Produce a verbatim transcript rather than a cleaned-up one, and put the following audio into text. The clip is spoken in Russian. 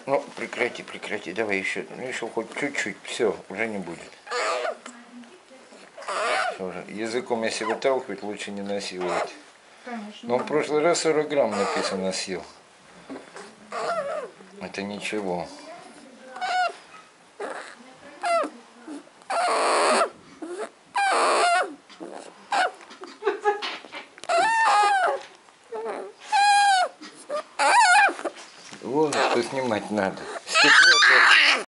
Ну, прекрати, прекрати, давай еще, ну еще хоть чуть-чуть, все, уже не будет. Уже. Языком если выталкивать, лучше не насиловать. Конечно. Но в прошлый раз сорок грамм написано съел. Это ничего. Вон что снимать надо. Стекло.